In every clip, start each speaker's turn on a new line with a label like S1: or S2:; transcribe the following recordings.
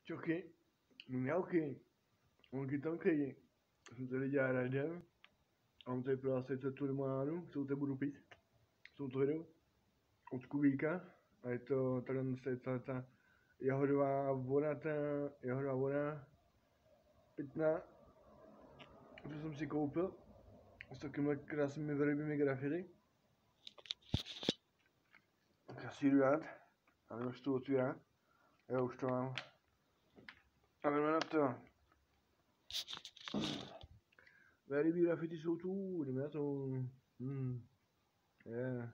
S1: Čoky, mňauky, onky tonky, jsem tady dělal radem, a mám tady pro vás teď tu limonádu, kterou teď budu pít, v tomto videu, od Kubíka, a je to tady ta jahodová voda, pitná, co jsem si koupil, s takovými krásnými velkými grafity. Kasíru dát, a už to otvírá, já už to mám. A jdeme na to. Velký grafity jsou tu, jdeme na to. Yeah.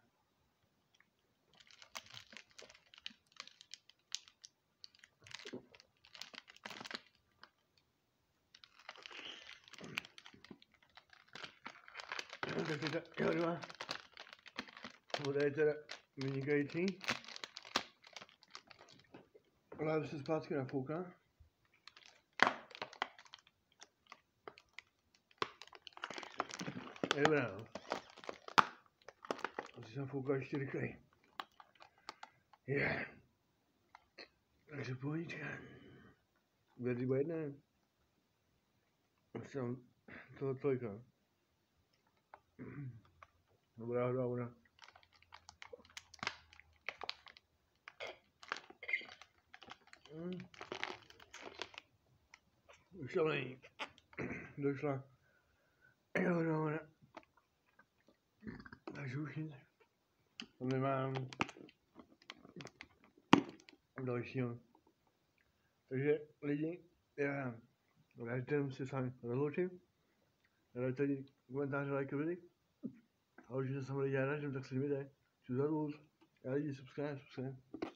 S1: Takže ta jahodová voda je teda vynikající. Láhev se zpátky nafouká. Je dobrá, no. Asi jsem foukal ještě rychleji. Yeah. Takže pohodička. Bude třeba jedné. Asi tam toho trojka. Dobrá voda. Už tam není. Došla jahodová voda. Takže už nic. Tam nemám dalšího. Takže lidi, já rád se s vámi rozloučím. Dajte tady komentáře, like, videa. A už se samozřejmě dělat, tak se nevíte. Čus za růz. Já lidi, subscribe.